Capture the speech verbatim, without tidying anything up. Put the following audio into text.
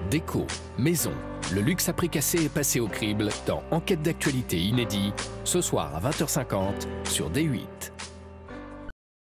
Déco, maison, le luxe à prix cassé est passé au crible dans Enquête d'actualité inédit, ce soir à vingt heures cinquante sur D huit.